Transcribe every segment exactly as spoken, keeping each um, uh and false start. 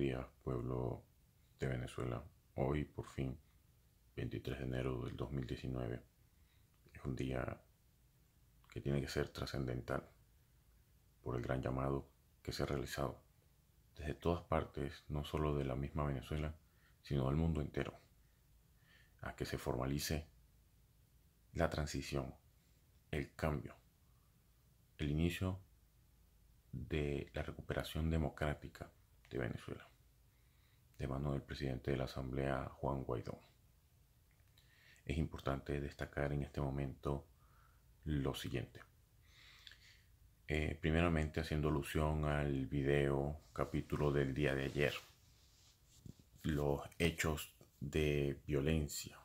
días, pueblo de Venezuela. Hoy, por fin, veintitrés de enero del dos mil diecinueve, es un día que tiene que ser trascendental por el gran llamado que se ha realizado desde todas partes, no solo de la misma Venezuela, sino del mundo entero, a que se formalice la transición, el cambio, el inicio de la recuperación democrática de Venezuela, de mano del presidente de la Asamblea, Juan Guaidó. Es importante destacar en este momento lo siguiente. Eh, primeramente haciendo alusión al video capítulo del día de ayer, los hechos de violencia.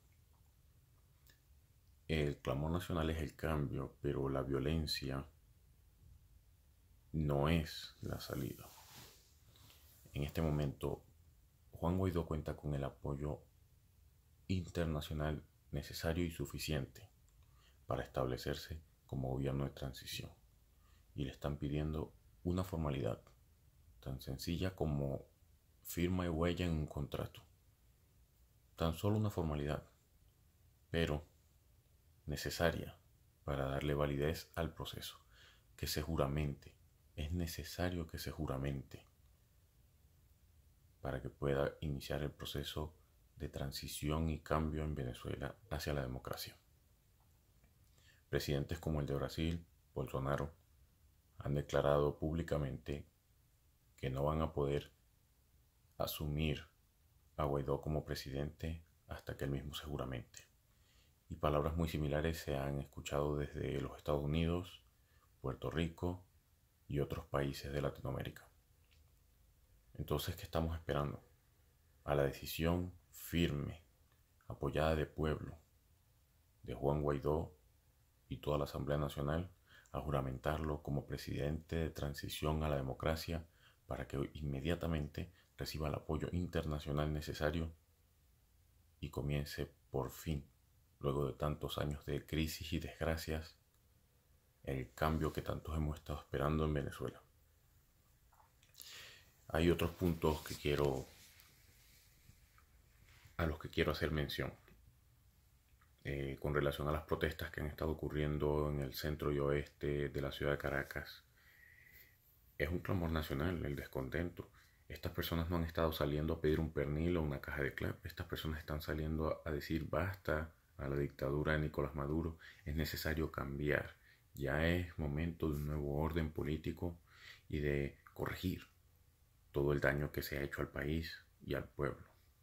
El clamor nacional es el cambio, pero la violencia no es la salida. En este momento, Juan Guaidó cuenta con el apoyo internacional necesario y suficiente para establecerse como gobierno de transición. Y le están pidiendo una formalidad tan sencilla como firma y huella en un contrato. Tan solo una formalidad, pero necesaria para darle validez al proceso. Que se juramente. Es necesario que se juramente para que pueda iniciar el proceso de transición y cambio en Venezuela hacia la democracia. Presidentes como el de Brasil, Bolsonaro, han declarado públicamente que no van a poder asumir a Guaidó como presidente hasta que él mismo se juramente. Y palabras muy similares se han escuchado desde los Estados Unidos, Puerto Rico y otros países de Latinoamérica. Entonces, ¿qué estamos esperando? A la decisión firme, apoyada de pueblo, de Juan Guaidó y toda la Asamblea Nacional, a juramentarlo como presidente de transición a la democracia para que inmediatamente reciba el apoyo internacional necesario y comience por fin, luego de tantos años de crisis y desgracias, el cambio que tantos hemos estado esperando en Venezuela. Hay otros puntos que quiero, a los que quiero hacer mención. Eh, con relación a las protestas que han estado ocurriendo en el centro y oeste de la ciudad de Caracas. Es un clamor nacional el descontento. Estas personas no han estado saliendo a pedir un pernil o una caja de clap. Estas personas están saliendo a decir basta a la dictadura de Nicolás Maduro. Es necesario cambiar. Ya es momento de un nuevo orden político y de corregir todo el daño que se ha hecho al país y al pueblo.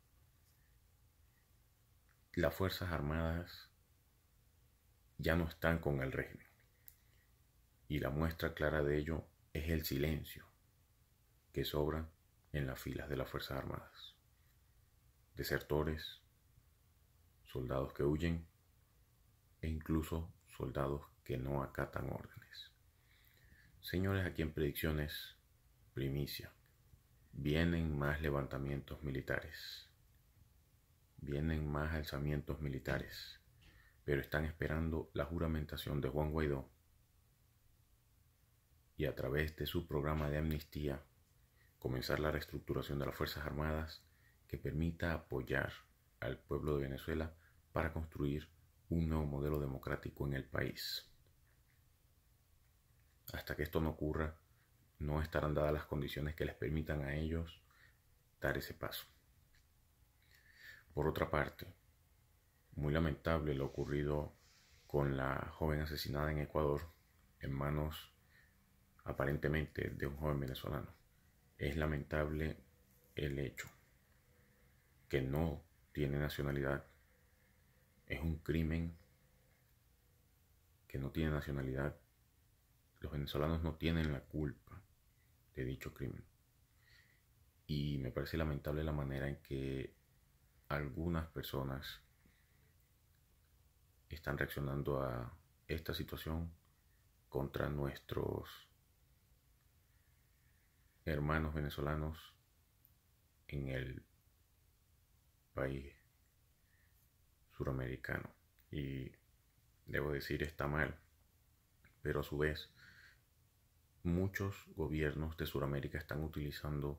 Las Fuerzas Armadas ya no están con el régimen. Y la muestra clara de ello es el silencio que sobra en las filas de las Fuerzas Armadas. Desertores, soldados que huyen e incluso soldados que no acatan órdenes. Señores, aquí en Predicciones, primicia. Vienen más levantamientos militares. Vienen más alzamientos militares. Pero están esperando la juramentación de Juan Guaidó y a través de su programa de amnistía comenzar la reestructuración de las Fuerzas Armadas que permita apoyar al pueblo de Venezuela para construir un nuevo modelo democrático en el país. Hasta que esto no ocurra, no estarán dadas las condiciones que les permitan a ellos dar ese paso. Por otra parte, muy lamentable lo ocurrido con la joven asesinada en Ecuador en manos aparentemente de un joven venezolano. Es lamentable el hecho que no tiene nacionalidad. Es un crimen que no tiene nacionalidad. Los venezolanos no tienen la culpa de dicho crimen. Y me parece lamentable la manera en que algunas personas están reaccionando a esta situación contra nuestros hermanos venezolanos en el país suramericano. Y debo decir, está mal, pero a su vez muchos gobiernos de Sudamérica están utilizando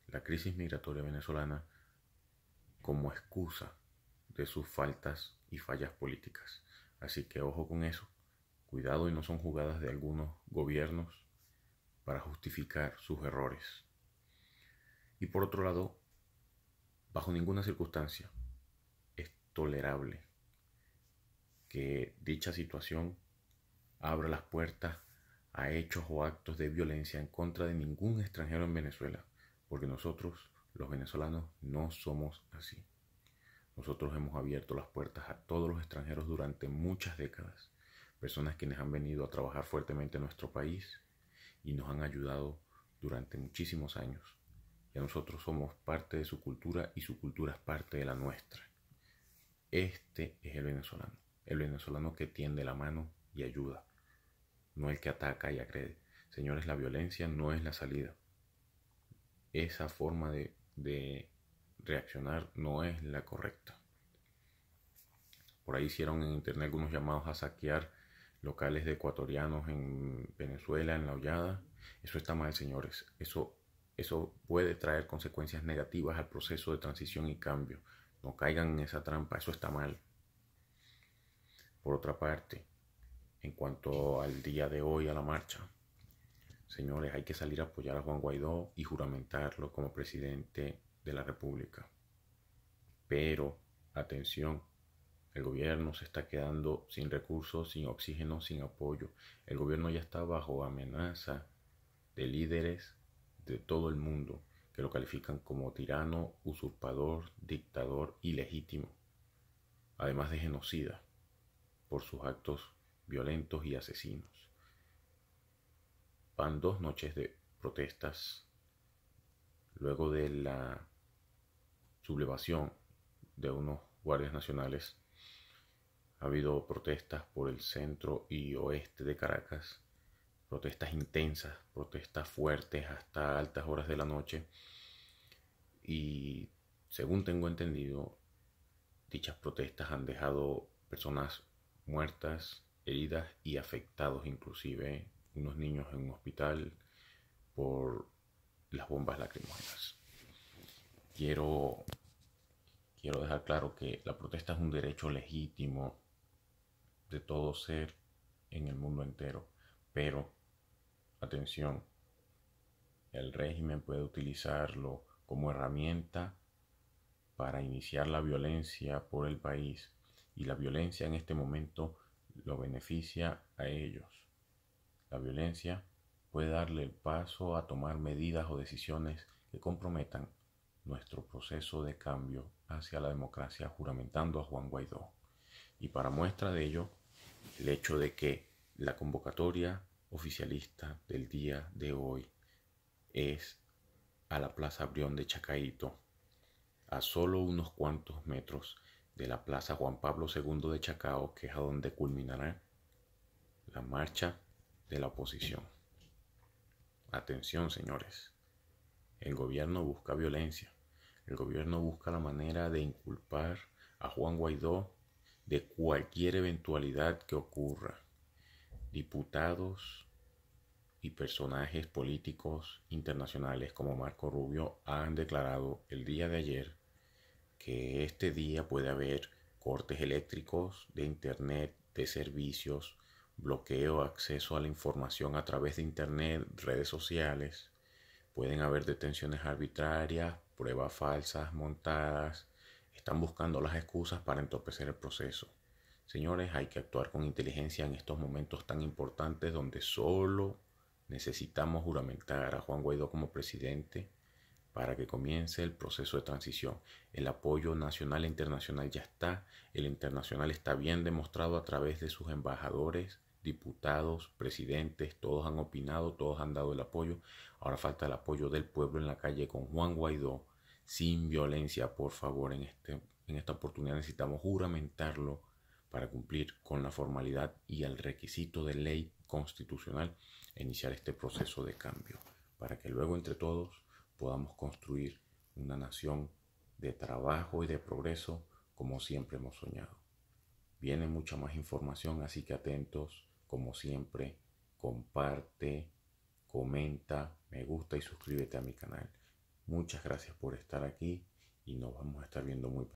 la crisis migratoria venezolana como excusa de sus faltas y fallas políticas. Así que ojo con eso. Cuidado y no son jugadas de algunos gobiernos para justificar sus errores. Y por otro lado, bajo ninguna circunstancia es tolerable que dicha situación abra las puertas a hechos o actos de violencia en contra de ningún extranjero en Venezuela, porque nosotros, los venezolanos, no somos así. Nosotros hemos abierto las puertas a todos los extranjeros durante muchas décadas, personas quienes han venido a trabajar fuertemente en nuestro país y nos han ayudado durante muchísimos años. Ya nosotros somos parte de su cultura y su cultura es parte de la nuestra. Este es el venezolano, el venezolano que tiende la mano y ayuda, no el que ataca y agrede. Señores, la violencia no es la salida. Esa forma de, de reaccionar no es la correcta. Por ahí hicieron en internet algunos llamados a saquear locales de ecuatorianos en Venezuela, en La Hollada. Eso está mal, señores. Eso, eso puede traer consecuencias negativas al proceso de transición y cambio. No caigan en esa trampa, eso está mal. Por otra parte, en cuanto al día de hoy, a la marcha, señores, hay que salir a apoyar a Juan Guaidó y juramentarlo como presidente de la República. Pero, atención, el gobierno se está quedando sin recursos, sin oxígeno, sin apoyo. El gobierno ya está bajo amenaza de líderes de todo el mundo que lo califican como tirano, usurpador, dictador ilegítimo, además de genocida por sus actos violentos y asesinos. Van dos noches de protestas luego de la sublevación de unos guardias nacionales. Ha habido protestas por el centro y oeste de Caracas, protestas intensas, protestas fuertes hasta altas horas de la noche. Y según tengo entendido, dichas protestas han dejado personas muertas, heridas y afectados, inclusive unos niños en un hospital por las bombas lacrimógenas. Quiero, quiero dejar claro que la protesta es un derecho legítimo de todo ser en el mundo entero, pero atención, el régimen puede utilizarlo como herramienta para iniciar la violencia por el país, y la violencia en este momento lo beneficia a ellos. La violencia puede darle el paso a tomar medidas o decisiones que comprometan nuestro proceso de cambio hacia la democracia, juramentando a Juan Guaidó. Y para muestra de ello, el hecho de que la convocatoria oficialista del día de hoy es a la Plaza Brión de Chacaito, a solo unos cuantos metros de la Plaza Juan Pablo segundo de Chacao, que es a donde culminará la marcha de la oposición. Atención, señores, el gobierno busca violencia, el gobierno busca la manera de inculpar a Juan Guaidó de cualquier eventualidad que ocurra. Diputados y personajes políticos internacionales como Marco Rubio han declarado el día de ayer que este día puede haber cortes eléctricos, de internet, de servicios, bloqueo, acceso a la información a través de internet, redes sociales. Pueden haber detenciones arbitrarias, pruebas falsas montadas. Están buscando las excusas para entorpecer el proceso. Señores, hay que actuar con inteligencia en estos momentos tan importantes donde solo necesitamos juramentar a Juan Guaidó como presidente para que comience el proceso de transición. El apoyo nacional e internacional ya está. El internacional está bien demostrado a través de sus embajadores, diputados, presidentes. Todos han opinado, todos han dado el apoyo. Ahora falta el apoyo del pueblo en la calle con Juan Guaidó, sin violencia, por favor. En, este, en esta oportunidad necesitamos juramentarlo para cumplir con la formalidad y el requisito de ley constitucional e iniciar este proceso de cambio, para que luego entre todos podamos construir una nación de trabajo y de progreso como siempre hemos soñado. Viene mucha más información, así que atentos, como siempre, comparte, comenta, me gusta y suscríbete a mi canal. Muchas gracias por estar aquí y nos vamos a estar viendo muy pronto.